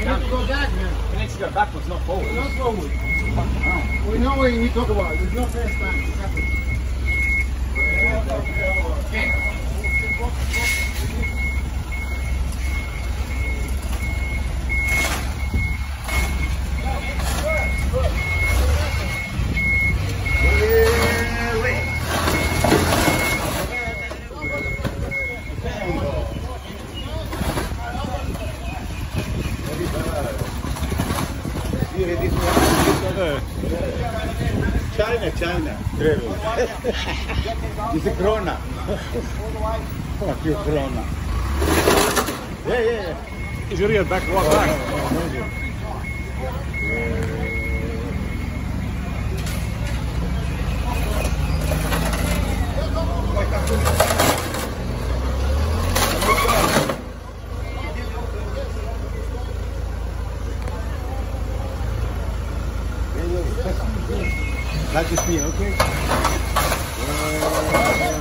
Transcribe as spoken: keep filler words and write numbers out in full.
need to go back now. We need to go backwards, not forwards. Not forward. Oh. We know what you talk about. There's no first time. It's happening. China, China. Dice Corona. Fuck you, Corona. Yeah, yeah, yeah. He's going to go back right back. Like to see, okay? Uh,